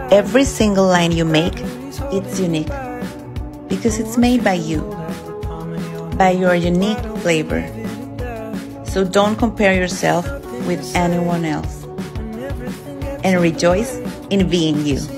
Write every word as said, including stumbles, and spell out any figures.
Every single line you make, it's unique because it's made by you, by your unique flavor. So don't compare yourself with anyone else and rejoice in being you.